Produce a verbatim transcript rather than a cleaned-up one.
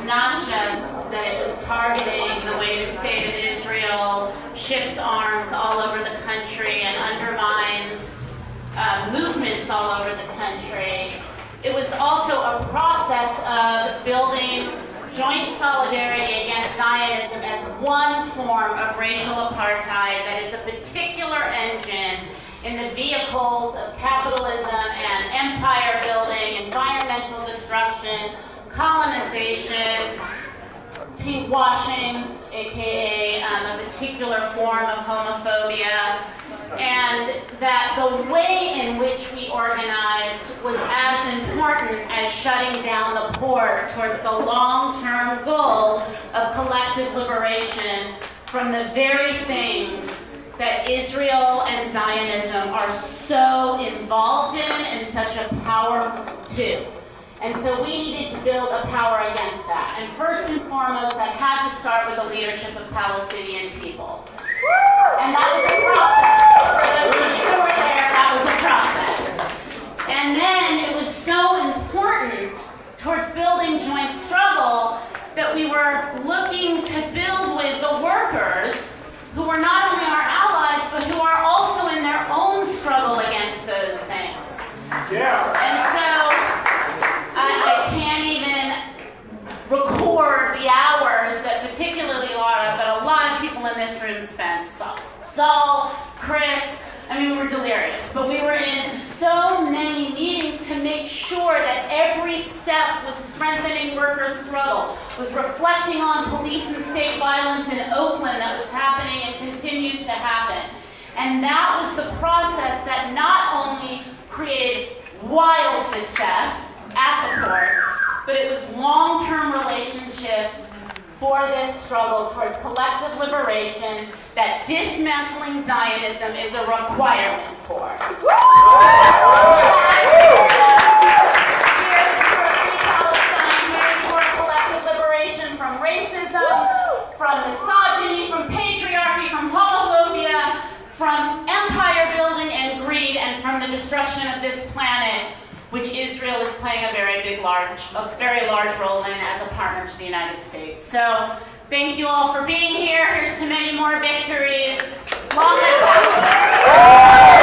not just that it was targeting the way the state of Israel ships arms all over the country and undermines uh, movements all over the country. It was also a process of building joint solidarity against Zionism as one form of racial apartheid that is a particular engine in the vehicles of capitalism and empire building, environmental destruction, colonization, pinkwashing, aka um, a particular form of homophobia, and that the way in which we organized was as important as shutting down the port towards the long-term goal of collective liberation from the very things that Israel and Zionism are so involved in and such a power to. And so we needed to build a power against that. And first and foremost, that had to start with the leadership of Palestinian people. And that was a process. For those of you who were there, that was a process. And then it was so important towards building joint struggle that we were looking to build with the workers who were not only our allies, but who are also in their own struggle against those things. Yeah. And so I, I can't even record the hours that particularly Laura, but a lot of people in this room spent. So, Saul, Chris, I mean, we were delirious. But we were in so many meetings to make sure that every step was strengthening workers' struggle, was reflecting on police and state violence in Oakland that was happening and continues to happen. And that was the process that not only created wild success at the port, but it was long-term relationships for this struggle towards collective liberation that dismantling Zionism is a requirement for. Here's for free Palestine, here's for collective liberation from racism, from misogyny, from patriarchy, from homophobia, from empire building and greed, and from the destruction of this planet, which Israel is playing a very big, large, a very large role in as a partner to the United States. So, thank you all for being here. Here's to many more victories. Long live Palestine.